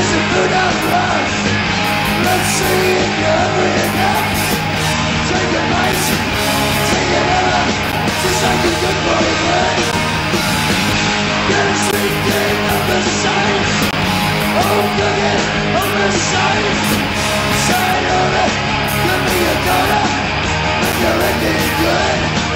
some food out rush. Let's see if you're hungry enough. Take a bite, take another, just like a good boyfriend. Get a sweet day of the sight. Oh, cooking on the side. Side of it, give me a dollar if you're looking good.